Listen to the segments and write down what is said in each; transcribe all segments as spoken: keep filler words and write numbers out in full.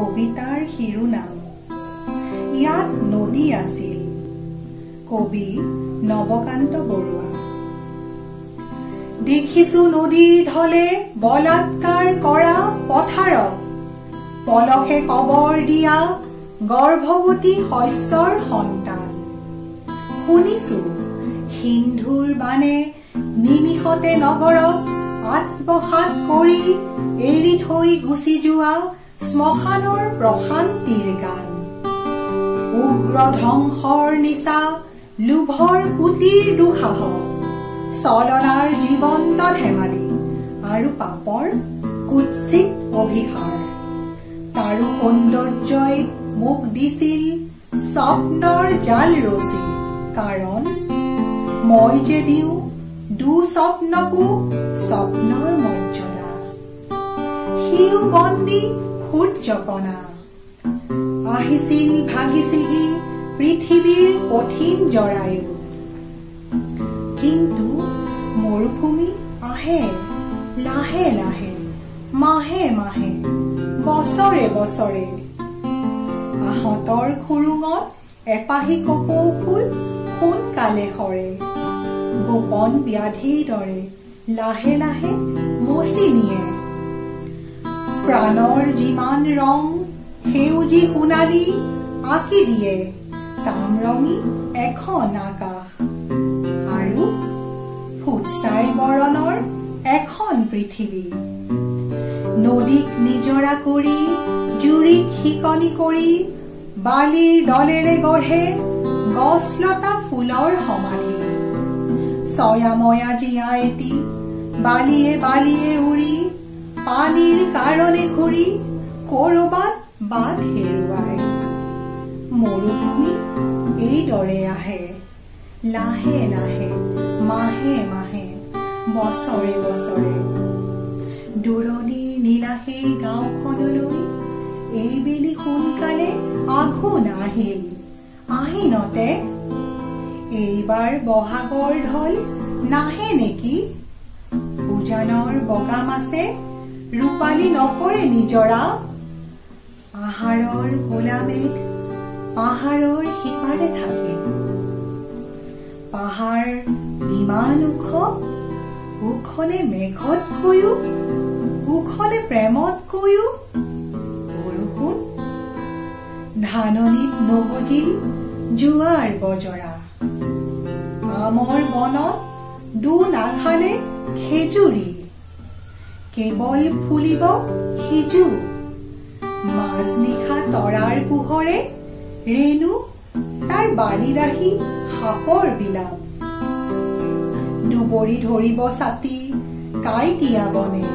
কবিতাৰ শিৰোনাম ইয়াত নদী আছিল। কবি নৱকান্ত বৰুৱা। দেখিছো নদীৰ ঢলে বলাৎকাৰ কৰা পথাৰত, পলসে কবৰ দিয়া গৰ্ভৱতী শস্যৰ সন্তান। শুনিছো সিন্ধুৰ বানে নিমিষতে নগৰক আত্মসাৎ কৰি এৰি থৈ গুচি যোৱা শ্মশানৰ প্ৰশান্তিৰ গান। উগ্ৰ ধ্বংসৰ নিচা, লোভৰ কুটিৰ দুঃসাহস, চলনাৰ জীৱন্ত ধেমালি আৰু পাপৰ কুৎসিত অভিসাৰ। তাৰো সৌন্দৰ্যই মোক দিছিল স্বপ্নৰ জাল ৰচি, কাৰণ মই যে দিওঁ দুঃস্বপ্নকো স্বপ্নৰ মৰ্যাদা। সিও বন্দী সূৰ্যকণা, আহিছিল ভাগি ছিগি পৃথিৱীৰ কঠিন জৰায়ু। কিন্তু মৰুভূমি আহে লাহে লাহে, মাহে মাহে, বছৰে বছৰে। আহঁতৰ খুৰুঙত এপাহি কপৌ ফুল সোনকালে সৰে, গোপন ব্যাধিৰ দৰে লাহে লাহে মচি নিয়ে। প্ৰাণৰ যিমান ৰং সেউজী সোণালী আঁকি দিয়ে তামৰঙী এখন আকাশ, আৰু ফুটছাই বৰণৰ এখন পৃথিৱী। নদীক নিজৰা কৰি, জুৰিক শিকনি কৰি, বালিৰ দলেৰে গঢ়ে গছলতা ফুলৰ সমাধি। ছয়াময়া জীয়া এটি বালিয়ে বালিয়ে উৰি, পানীৰ কাৰণে ঘূৰি কৰবাত বাট হেৰুৱাই। মৰুভূমি এইদৰে আহে লাহে লাহে, মাহে মাহে, বছৰে বছৰে। দূৰণিৰ নীলাহেই গাঁওখনলৈ এইবেলি সোনকালে আঘোণ আহিল। আহিনতে এইবাৰ বহাগৰ ঢল নাহে নেকি? উজানৰ বগা মাছে ৰূপালী নকৰে নিজৰা। আহাৰৰ ক'লা মেঘ পাহাৰৰ সিপাৰে থাকে। পাহাৰ ইমান ওখ, ওখনে মেঘতকৈও, ওখনে প্ৰেমতকৈও। বৰষুণ ধাননিত নগজিল জোৱাৰ বজৰা। আমৰ বনত দু নাখালে খেজুৰি, কেৱল ফুলিব সিজু। মাজনিশা তৰাৰ পোহৰে ৰেণু তাৰ বালিৰাহি সাপৰ বিলাপ। দুবৰি ধৰিব ছাতি কাইটিয়া বনে,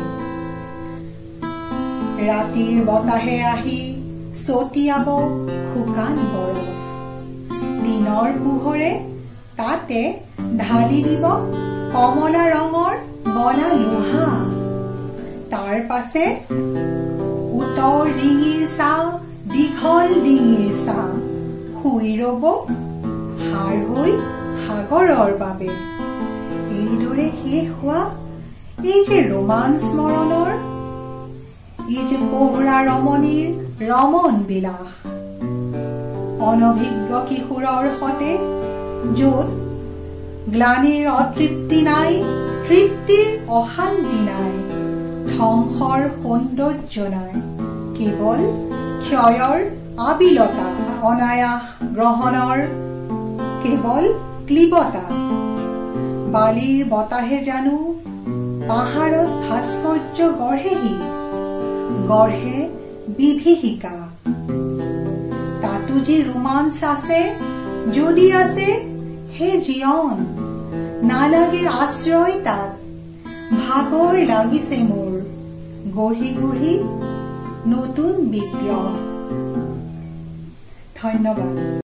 ৰাতিৰ বতাহে আহি ছটিয়াব শুকান বৰফ। দিনৰ পোহৰে তাতে ঢালি দিব কমলা ৰঙৰ গলা লোহা। তাৰ পাছে উত্তৰ ডিঙিৰ চাহ, দীঘল ডিঙিৰ চাহ, শুই ৰব সাৰ হৈ সাগৰৰ বাবে। এইদৰে শেষ হোৱা এই যে ৰোমাঞ্চ স্মৰণৰ, এই যে পোহৰা ৰমণীৰ ৰমণ বিলাস। অনভিজ্ঞ কিশোৰৰ সতে, য'ত গ্লানিৰ অতৃপ্তি নাই, তৃপ্তিৰ অশান্তি নাই, ধ্বংসৰ সৌন্দৰ্য নাই, কেৱল ক্ষয়ৰ আবিলতা, অনায়াস গ্ৰহণৰ কেৱল ক্লীবতা। বালিৰ বতাহে জানো পাহাৰত ভাস্কৰ্য গঢ়েহি, গঢ়ে বিভীষিকা। তাতো যি ৰোমাঞ্চ আছে, যদি আছে হে জীৱন, নালাগে আশ্ৰয় তাত। ভাগৰ লাগিছে মোৰ গঢ়ি গঢ়ি নতুন বিগ্ৰহ। ধন্যবাদ।